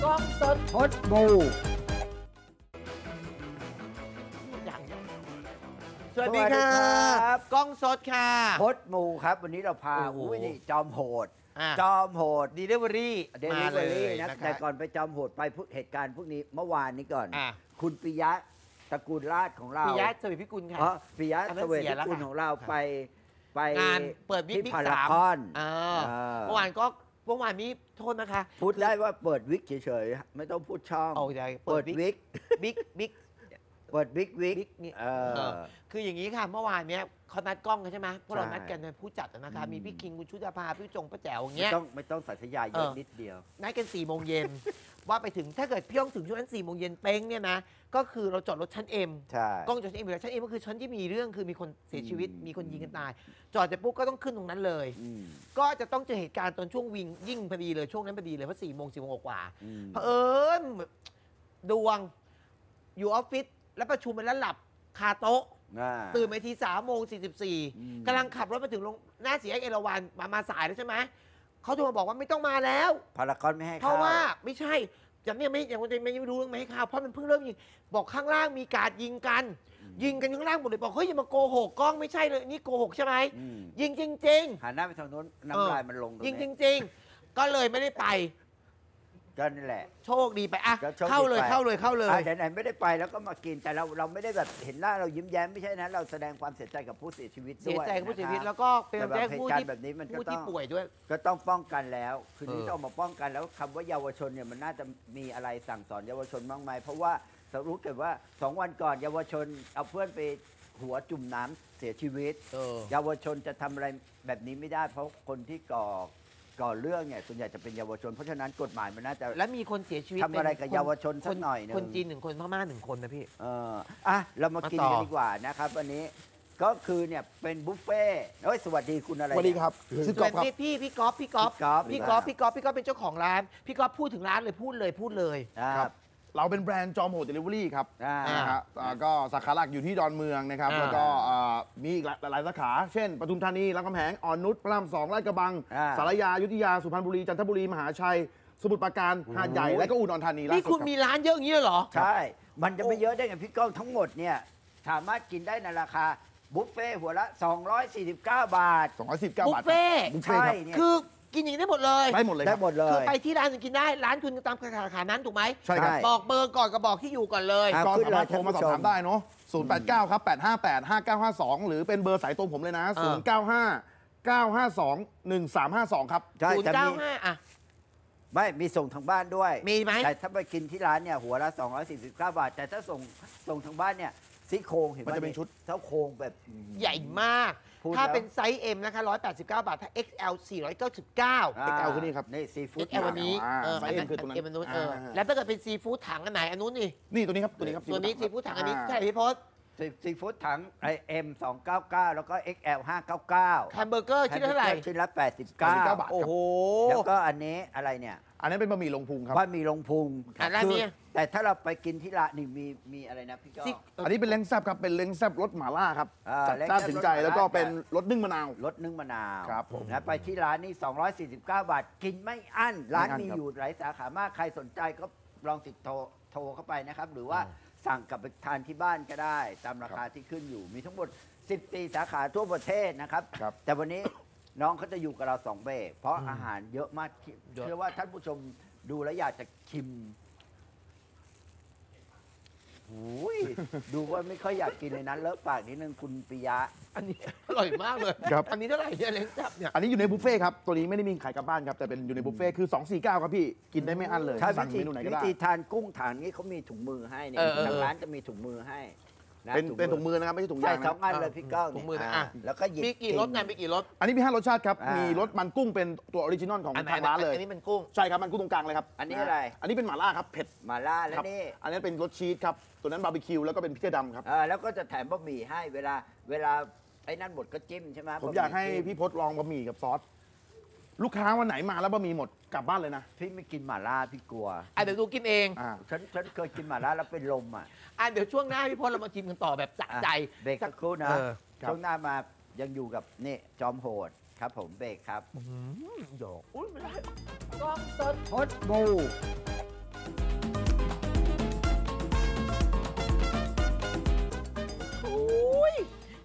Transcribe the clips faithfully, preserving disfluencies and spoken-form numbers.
กล้องสดพดมูสวัสดีค่ะกล้องสดค่ะพดมูครับวันนี้เราพาอุ้ยนี่จอมโหดจอมโหดดีเดลิเวอรี่เดลิเวอรี่นะแต่ก่อนไปจอมโหดไปเหตุการณ์พวกนี้เมื่อวานนี้ก่อนคุณปิยะตระกูลราชของเราปิยะสวีพิกุลค่ะปิยะสวีพิกุลของเราไปไปงานเปิดวิกพารากอนเมื่อวานก็เมื่อวานนี้โทษนะคะพูดได้ว่าเปิดวิกเฉยๆไม่ต้องพูดช่องเปิดวิกบิ๊กบิ๊กเปิดบิ๊กวิกคืออย่างนี้ค่ะเมื่อวานเนี้ยเขานัดกล้องกันใช่ไหมพวกเรานัดกันเป็นผู้จัดนะคะมีพี่คิงคุณชุติภาพี่จงป้าแจ๋วอย่างเงี้ยไม่ต้องไม่ต้องสัญญาเยอะนิดเดียวนัดกันสี่โมงเย็นว่าไปถึงถ้าเกิดพี่ต้องถึงช่วงนั้นสี่โมงเย็นเป้งเนี่ยนะก็คือเราจอดรถชั้นเอ็มกล้องจอดชั้นเอ็มอยู่แล้วชั้นเอ็มก็คือชั้นที่มีเรื่องคือมีคนเสียชีวิตมีคนยิงกันตายจอดเสร็จปุ๊บก็ต้องขึ้นตรงนั้นเลยก็จะต้องเจอเหตุการณ์ตอนช่วงวิ่งยิ่งพอดีเลยช่วงนั้นพอดีเลยเพราะสี่โมงสี่โมงกว่าเผอิญดวงอยู่ออฟฟิศแล้วประชุมไปแล้วหลับคาโต๊ะตื่นไปทีสามโมงสี่สิบสี่กำลังขับรถมาถึงลงหน้าสี่แยกเอราวัณมามาสายแล้วใช่ไหมเขาโทรมาบอกว่าไม่ต้องมาแล้วพารากอนไม่ให้เพราะว่าไม่ใช่อย่างนี้ไม่อย่างคนไม่ไม่รู้เรื่องไม่ให้ข่าวเพราะมันเพิ่งเริ่มยิงบอกข้างล่างมีการยิงกันยิงกันข้างล่างหมดเลยบอกเฮ้ยอย่ามาโกหกกล้องไม่ใช่เลยนี่โกหกใช่ไหมยิงจริงๆหันหน้าไปทางโน้นน้ำลายมันลงยิงจริงๆก็เลยไม่ได้ไปก็นี่แหละโชคดีไปอ่ะเข้าเลยเข้าเลยเข้าเลยไหนๆไม่ได้ไปแล้วก็มากินแต่เราเราไม่ได้แบบเห็นหน้าเรายิ้มแย้มไม่ใช่นะเราแสดงความเสียใจกับผู้เสียชีวิตด้วยเสียใจกับผู้เสียชีวิตแล้วก็เป็นแจ้งผู้ที่แบบนี้มันผู้ที่ป่วยด้วยก็ต้องป้องกันแล้วคือนี้ต้องมาป้องกันแล้วคำว่าเยาวชนเนี่ยมันน่าจะมีอะไรสั่งสอนเยาวชนบ้างไหมเพราะว่าสรุปเกิดว่าสองวันก่อนเยาวชนเอาเพื่อนไปหัวจุ่มน้ำเสียชีวิตเยาวชนจะทำอะไรแบบนี้ไม่ได้เพราะคนที่ก่อก่อเรื่องเนี่ยส่วนใหญ่จะเป็นเยาวชนเพราะฉะนั้นกฎหมายมันน่าจะและมีคนเสียชีวิตทำอะไรกับเยาวชนสักหน่อยนึงคนจีนหนึ่งคนพม่าหนึ่งคนนะพี่เอออ่ะเรามากินกันดีกว่านะครับวันนี้ก็คือเนี่ยเป็นบุฟเฟ่เฮ้ยสวัสดีคุณอะไรสวัสดีครับสวัสดีพี่พี่ก๊อฟพี่ก๊อฟพี่ก๊อฟพี่ก๊อฟพี่ก๊อฟเป็นเจ้าของร้านพี่ก๊อฟพูดถึงร้านเลยพูดเลยพูดเลยครับเราเป็นแบรนด์จอมโหดเดลิเวอรี่ครับนะครับก็สาขาหลักอยู่ที่ดอนเมืองนะครับแล้วก็มีอีกหลายสาขาเช่นปทุมธานีรามคำแหงอ่อนนุชพระรามสองลาดกระบังสารยาอยุธยาสุพรรณบุรีจันทบุรีมหาชัยสมุทรปราการหาดใหญ่และก็อุดรธานีนี่คุณมีร้านเยอะอย่างนี้เหรอใช่มันจะไม่เยอะได้ไงพี่ก้องทั้งหมดเนี่ยสามารถกินได้ในราคาบุฟเฟ่หัวละสองร้อยสี่สิบเก้าบาทสองร้อยสี่สิบเก้าบาทบุฟเฟ่ใช่คือกินอย่างนี้ได้หมดเลยได้หมดเลยได้หมดเลยคือไปที่ร้านคุณกินได้ร้านคุณตามสาขานั้นถูกไหมใช่ครับบอกเบอร์ก่อนก็บอกที่อยู่ก่อนเลยก็สามารถโทรมาสอบถามได้เนาะศูนย์ แปด เก้า ครับ แปด ห้า แปด ห้า เก้า ห้า สองหรือเป็นเบอร์สายตรงผมเลยนะศูนย์ เก้า ห้า เก้า ห้า สอง หนึ่ง สาม ห้า สองครับศูนย์ เก้า ห้าอ่ะไม่มีส่งทางบ้านด้วยมีไหมแต่ถ้าไปกินที่ร้านเนี่ยหัวละสองร้อยสี่สิบเก้าบาทแต่ถ้าส่งส่งทางบ้านเนี่ยซี่โครงเห็นไหมมันจะเป็นชุดเท้าโครงแบบใหญ่มากถ้าเป็นไซส์ M นะคะหนึ่งร้อยแปดสิบเก้าบาทถ้า เอ็กซ์ แอล สี่ร้อยเก้าสิบเก้าเอ็กซ์ แอล คือนี่ครับนี่ซีฟู้ดเอ็กซ์ แอล วันนี้ไซส์ M คือตัวนั้นแล้วถ้าเกิดเป็นซีฟู้ดถังอันไหนอันนู้นนี่นี่ตัวนี้ครับตัวนี้ครับตัวนี้ซีฟู้ดถังอันนี้ใช่พี่พศซีฟู้ดถังไอเอ็มสองเก้าเก้าแล้วก็ เอ็กซ์ แอล ห้าเก้าเก้าแฮมเบอร์เกอร์ชิ้นละเท่าไหร่ชิ้นละแปดสิบเก้าบาทโอ้โหแล้วก็อันนี้อะไรเนี่ยอันนั้นเป็นบะหมี่ลงพุงครับบะหมี่ลงพุงอันนี้แต่ถ้าเราไปกินที่ร้านนี่มีมีอะไรนะพี่ก้องอันนี้เป็นเล้งแซ่บครับเป็นเล้งแซ่บรสหม่าล่าครับจัดจ้านถึงใจแล้วก็เป็นรสนึ่งมะนาวรสนึ่งมะนาวครับผมนะไปที่ร้านนี่สองร้อยสี่สิบเก้าบาทกินไม่อั้นร้านมีอยู่หลายสาขามากใครสนใจก็ลองติดโทรโทรเข้าไปนะครับหรือว่าสั่งกลับไปทานที่บ้านก็ได้ตามราคาที่ขึ้นอยู่มีทั้งหมดสิบสี่สาขาทั่วประเทศนะครับแต่วันนี้น้องเขาจะอยู่กับเราสองเบรกเพราะอาหารเยอะมากเชื่อว่าท่านผู้ชมดูแล้วอยากจะชิมดูว่าไม่ค่อยอยากกินเลยนะเลิกปากนิดนึงคุณปิยะอันนี้อร่อยมากเลยอันนี้เท่าไหร่เนี่ยเล้งแซ่บเนี่ยอันนี้อยู่ในบุฟเฟ่ครับตัวนี้ไม่ได้มีขายกลับบ้านครับแต่เป็นอยู่ในบุฟเฟ่คือสองสี่เก้าครับพี่กินได้ไม่อั้นเลยสั่งเมนูไหนก็ได้วิธีทานกุ้งถังนี้เขามีถุงมือให้เนี่ยทางร้านจะมีถุงมือให้เป็นเป็นถุงมือนะครับไม่ใช่ถุงยางใช่สองอันเลยพี่ก้องถุงมืออ่ะแล้วก็หยิบมีกี่รสนะมีกี่รสอันนี้มีห้ารสชาติครับมีรสมันกุ้งเป็นตัวออริจินอลของทางร้านเลยอันนี้มันกุ้งใช่ครับมันกุ้งตรงกลางเลยครับอันนี้อะไรอันนี้เป็นหม่าล่าครับเผ็ดหม่าล่าแล้วนี่อันนี้เป็นรสชีสครับตัวนั้นบาร์บีคิวแล้วก็เป็นพริกดำครับแล้วก็จะแถมบะหมี่ให้เวลาเวลาไอ้นั่นหมดก็จิ้มใช่ไหมผมอยากให้พี่พศลองบะหมี่กับซอสลูกค้าวันไหนมาแล้วบะหมี่หมดกลับบ้านเลยนะพี่ไม่กินหม่าล่าพี่กลัวอ่ะเดี๋ยวดูกินเองอ่าฉันฉันเคยกินหม่าล่าแล้วเป็นลมอ่ะอ่ะเดี๋ยวช่วงหน้าพี่พศเรามาชิมกันต่อแบบสะใจเบรกสักครู่นะช่วงหน้ามายังอยู่กับนี่จอมโหดครับผมเบรกครับหยอกอุ้ยไม่ได้กล้องสดพดมู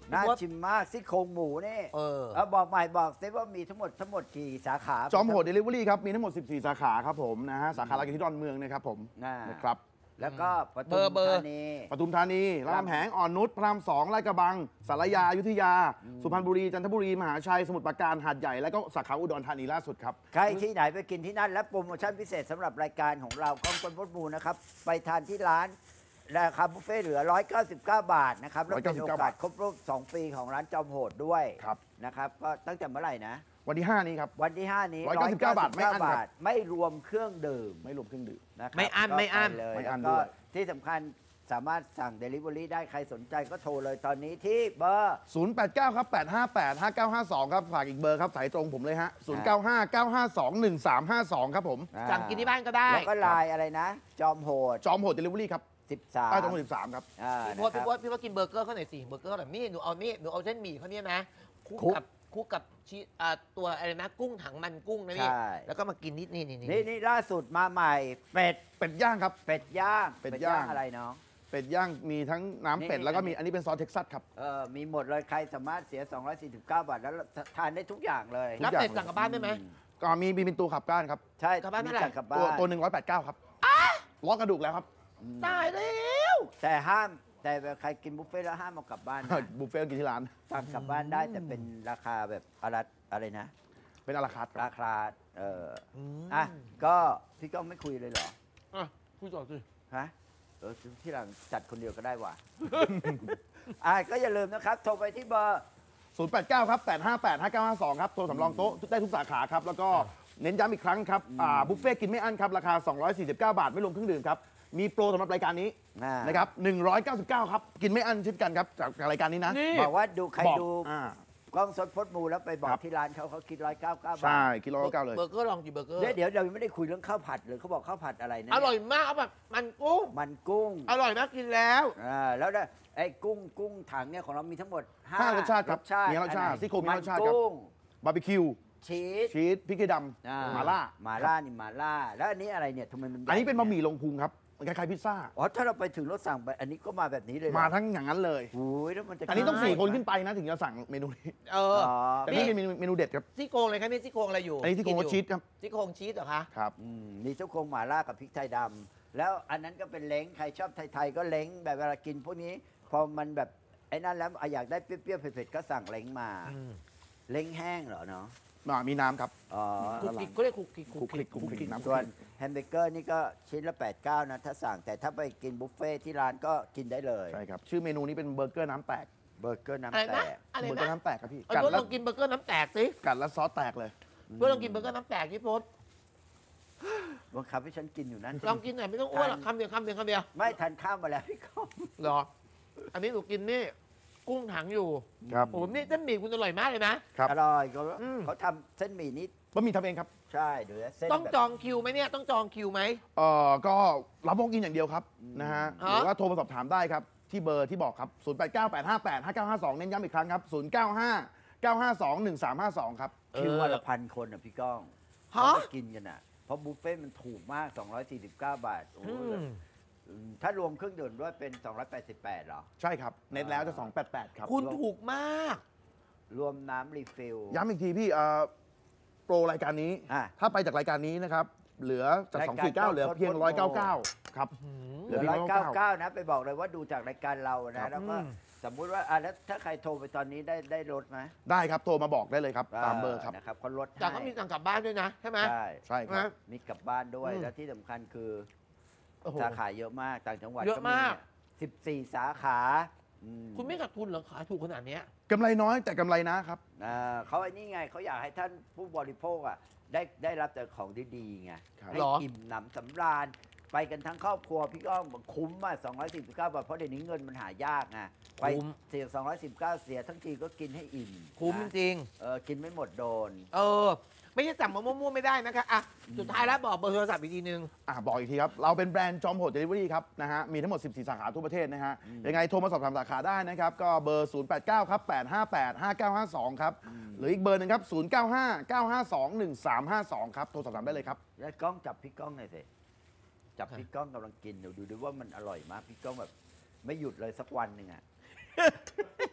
น่าชิมมากซี่โครงหมูนี่เออเอาบอกใหม่บอกซิว่ามีทั้งหมดทั้งหมดกี่สาขาจอมโหดเดลิเวอรี่ครับมีทั้งหมดสิบสี่สาขาครับผมนะฮะสาขาหลักอยู่ที่ดอนเมืองนะครับผมอ่านะครับแล้วก็ปเบทุอมร์เบอร์ธานีปทุมธานีรามคำแหงอ่อนนุชพระรามสองลาดกระบังสารยาอยุธยา สุพรรณบุรีจันทบุรีมหาชัยสมุทรปราการหาดใหญ่และก็สาขาอุดรธานีล่าสุดครับใครที่ไหนไปกินที่นั่นและโปรโมชั่นพิเศษสำหรับรายการของเรากล้องคนพดมูนะครับ ไปทานที่ร้านราคาบุฟเฟ่ต์เหลือ หนึ่งร้อยเก้าสิบเก้า บาทนะครับแล้วเป็นโอกาสครบรอบสองปีของร้านจอมโหดด้วยครับนะครับก็ตั้งแต่เมื่อไหร่นะวันที่ห้านี้ครับวันที่ ห้า นี้หนึ่งร้อยเก้าสิบเก้าบาทไม่อั้นครับไม่รวมเครื่องดื่มไม่รวมเครื่องดื่มนะครับไม่อั้นก็ไม่อั้นปเลยไม่อั้นแล้วก็ด้วยที่สำคัญสามารถสั่ง Delivery ได้ใครสนใจก็โทรเลยตอนนี้ที่เบอร์ศูนย์ แปด เก้า ครับ แปด ห้า แปด ห้า เก้า ห้า สอง ครับ ฝากอีกเบอร์ครับ สายตรงผมเลยฮะ ศูนย์ เก้า ห้า เก้า ห้า สอง หนึ่ง สาม ห้า สอง ครับผมสั่งกินที่บ้านก็ได้แล้วก็ไลน์อะไรนะ จอมโหดจอมโหดเดลิเวอรี่ครับสิบสามใต้ตรงสิบสามครับอ่าพี่นะพศครัพี่บพศพี่ว่ากินเบอร์เกอร์เขาหน่อยสิเบอร์เกอร์แบบนี้หนูเอานี่หนูเอาเส้นหมี่เขาเนี่ยนะคู่คลุกกับคู่กับชีอ่าตัวอะไรนะกุ้งถังมันกุ้งนะนี่ใช่แล้วก็มากินนิดนี่นี่นี่นี่ล่าสุดมาใหม่เป็ดเป็ดย่างครับเป็ดย่างเป็ดย่างอะไรเนาะเป็ดย่างมีทั้งน้ำเป็ดนี่แล้วก็มีอันนี้เป็นซอสเท็กซัสครับเออมีหมดเลยใครสามารถเสีย สองร้อยสี่สิบเก้า บาท แล้วทานได้ทุกอย่างเลยแล้วเป็ดสั่งกลับบ้านได้ไหมก็มีมีเป็นตัวขับก้านครับใช่กลับบ้านมีเท่าไหร่สั่งกลับบ้าตัวน ตัวหนึ่งร้อยแปดเก้าครับล้อกระดูกแล้วครับตายแล้วแต่ห้ามแต่ใครกินบุฟเฟ่ต์แล้วห้ามเอากลับบ้านนะบุฟเฟ่ต์กินที่ร้านสั่งกลับบ้านได้แต่เป็นราคาแบบอะไรอะไรนะเป็นอาราคาร์ทครับราคาเอออืมอ่ะก็พี่ก้องไม่คุยเลยเหรออ่ะคุยต่อสิฮะเออที่หลังจัดคนเดียวก็ได้ว่ะ อ่ะก็อย่าลืมนะครับ โทรไปที่เบอร์ศูนย์ แปด เก้า ครับ แปด ห้า แปด ห้า เก้า ห้า สอง ครับ โทรสำรองโต๊ะได้ทุกสาขาครับ แล้วก็เน้นย้ำอีกครั้งครับอ่าบุฟเฟ่ต์กินไม่อั้นครับ ราคา สองร้อยสี่สิบเก้า บาท ไม่รวมเครื่องดื่มครับ มีโปรสำหรับรายการนี้อ่านะครับหนึ่งร้อยเก้าสิบเก้า ครับ กินไม่อั้นเช่นกันครับ จากรายการนี้นะนี่บอกว่าดูใครบอกดูอ่ากล้องสดพดมูแล้วไปบอกครับที่ร้านเขาเขาคิดร้อยเก้าเก้าบาใช่ทกิโลละเก้าเลยเบอร์เกอร์ลองกี่เบอร์เกอร์เดี๋ยวเดี๋ยวเรายังไม่ได้คุยเรื่องข้าวผัดเลยเขาบอกข้าวผัดอะไรนะอร่อยมากเอาแบบมันกุ้งมันกุ้งอร่อยมากกินแล้วอ่าแล้วเนี่ยไอ้กุ้งกุ้งถังเนี่ยของเรามีทั้งหมดห้าห้ารสชาติครับรสชาติมีห้ารสชาติอันไหนซี่โครงมีห้ารสชาติมันครับกุ้งบาร์บีคิวชีสชีสพริกไทยดอ่ำมาล่าหมาล่านี่หมาล่า แล้วอันนี้อะไรเนี่ยทำไมมันอันนี้เป็นบะหมี่ลงพุงครับคล้ายๆพิซซ่าอ๋อถ้าเราไปถึงรถสั่งไปอันนี้ก็มาแบบนี้เลยเหรอมาทั้งอย่างนั้นเลยโอ้ยแล้วมันจะอันนี้ต้องใช่สี่คนขึ้นไปนะถึงจะสั่งเมนูนี้เออ๋ออแต่นี่เป็นเมนูเมนูเด็ดครับซี่โครงอะไรครับนี่ซี่โครงอะไรอยู่อันนี้ที่โครงชีสครับซี่โครงชีสเหรอคะครับอืมมีเจ้าโครงหมาล่ากับพริกไทยดำแล้วอันนั้นก็เป็นเล้งใครชอบไทยๆก็เล้งแบบเวลากินพวกนี้ พอมันแบบไอ้นั่นแล้วอ่ะอยากได้เปรี้ยวๆเผ็ดๆก็สั่งเล้งมาอืมเล้งแห้งเหรอเนาะอ่ามีน้ำครับอ๋อคุกกิ๊กก็เรียกคุกกิ๊กคุกคลิกคุกคลิกน้ำส่วนแฮมเบอร์เกอร์นี่ก็ชิ้นละแปดเก้านะถ้าสั่งแต่ถ้าไปกินบุฟเฟ่ที่ร้านก็กินได้เลยใช่ครับ ชื่อเมนูนี้เป็นเบอร์เกอร์น้ำแตกเบอร์เกอร์อะไรน้ำแตนะกอะไรเบอร์เกอร์นะน้ำแตกครับพี่เอากัดเพื่อนแล้ลวองกินเบอร์เกอร์น้ำแตกสิกัดแล้วซอสแตกเลยเพื่อนลองกินเบอร์เกอร์น้ำแตกพี่พศบังคับให้ฉันกินอยู่นั่นลองกินหน่อยไม่ต้องอ้วนหรอกคำเดียวคำเดียวคำเดียวไม่ทานข้าวมาแล้วพี่ก้องเหรอ อันนี้หนูกินนี่กุ้งถังอยู่ครับโอ้โหนี่เส้นหมี่คุณอร่อยมากเลยนะครับอร่อยเขาอืมเขาทำเส้นหมี่นี่บะหมี่ทำเองครับใช่เดี๋ยวนะเส้นต้องแบบจองคิวไหมเนี่ยต้องจองคิวไหมเอ่อก็รับวอล์กอินอย่างเดียวครับอืมนะฮะฮะหรือว่าโทรมาสอบถามได้ครับ ที่เบอร์ที่บอกครับ ศูนย์ แปด เก้า แปด ห้า แปด ห้า เก้า ห้า สอง เน้นย้ำอีกครั้งครับ ศูนย์ เก้า ห้า เก้า ห้า สอง หนึ่ง สาม ห้า สอง ครับคิววันละพันคนอ่ะพี่ก้องฮะเขาไปกินกันอ่ะเพราะบุฟเฟ่ต์มันถูกมาก สองร้อยสี่สิบเก้า บาทโอ้โหอืมอืมถ้ารวมเครื่องดื่มด้วยเป็น สองร้อยแปดสิบแปดเหรอใช่ครับ เน็ตแล้วจะ สองแปดแปด ครับคุณถูกมากรวมน้ำรีฟิลย้ำอีกทีพี่เอ่อโปรรายการนี้อ่ะถ้าไปจากรายการนี้นะครับ เหลือจากรายการสองสี่เก้าเหลือเพียงโปรหนึ่งร้อยเก้าสิบเก้า ครับเหลือร้อยเก้าเก้านะ ไปบอกเลยว่าดูจากรายการเราครันะบแล้วก็อืมสมมุติว่าอ่ะแล้วถ้าใครโทรไปตอนนี้ได้ได้ลดไหมได้ครับ โทรมาบอกได้เลยครับ ตามเบอร์ครับนะครับเขาลดให้แต่ก็มีสั่งกลับบ้านด้วยนะใช่ไหมใช่ใช่ครับนะมีกลับบ้านด้วยอืมแล้วที่สำคัญคือโอ้โหสาขาเยอะมากต่างจังหวัดเยอะมากสิบสี่สาขาอืมคุณไม่ขาดทุนเหรอขายถูกขนาดเนี้ยกำไรน้อยแต่กำไรนะครับอ่าเขาไอ้นี่ไงเขาอยากให้ท่านผู้บริโภคอ่ะได้ได้รับแต่ของดีๆไงครับให้หรออิ่มหนำสำราญไปกันทั้งครอบครัวพี่ก้องบอกคุ้มมากสองร้อยสี่สิบเก้าบาทเพราะเดี๋ยวนี้เงินมันหายากไงไปคุ้มเสียสองร้อยสิบเก้าเสียทั้งทีก็กินให้อิ่มคุ้มจนะริงเออกินไม่หมดโดนๆเออ ไม่ใช่สั่งมามั่วๆไม่ได้นะคะอ่ะสุดท้ายแล้วบอกเบอร์โทรศัพท์อีกทีนึงอ่ะบอกอีกทีครับ เราเป็นแบรนด์จอมโหดเดลิเวอรี่ครับนะฮะมีทั้งหมดสิบสี่สาขาทั่วประเทศนะฮะยังไงโทรมาสอบถามสาขาได้นะครับ ก็เบอร์ ศูนย์ แปด เก้า ครับ แปด ห้า แปด ห้า เก้า ห้า สอง ครับ หรืออีกเบอร์หนึงครับ ศูนย์ เก้า ห้า เก้า ห้า สอง หนึ่ง สาม ห้า สอง ครับ โทรสอบถามได้เลยครับแล้วกล้องจับพี่ก้องหน่อยสิจับพี่ก้องกำลังกินเดี๋ยวดูดูว่ามันอร่อยมากพี่ก้องแบบ ไม่หยุดเลยสักวันหนึ่งอ่ะ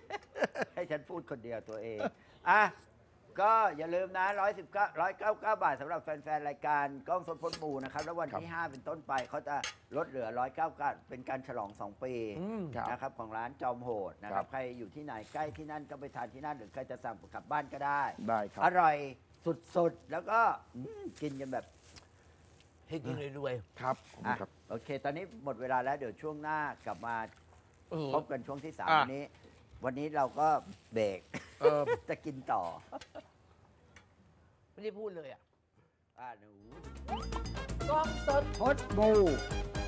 ให้ฉันพูดคนเดียวตัวเองอ่ะก็อย่าลืมนะร้อยสิบเก้าร้อยเก้าเก้าบาทสำหรับแฟนๆรายการกล้องสดพดหมู่นะครับแล้ววันที่ห้าเป็นต้นไปเขาจะลดเหลือร้อยเก้าเก้าเป็นการฉลองสองปีอืมครับนะครับของร้านจอมโหดนะคครัรับบ ใครอยู่ที่ไหนใกล้ที่นั่นก็ไปทานที่นั่นหรือใครจะสั่งกลับบ้านก็ได้ได้ครับอร่อยสุดๆ แล้วก็อืมกินกันแบบให้กินรวยครับขอบคุณอ่ะครับโอเค ตอนนี้หมดเวลาแล้วเดี๋ยวช่วงหน้ากลับมาๆเออพบกันช่วงที่สามอ่ะวันนี้ วันนี้เราก็เบรกเออจะกินต่อไม่ได้พูดเลยอ่ะอ่าหนูกล้องสดพดบู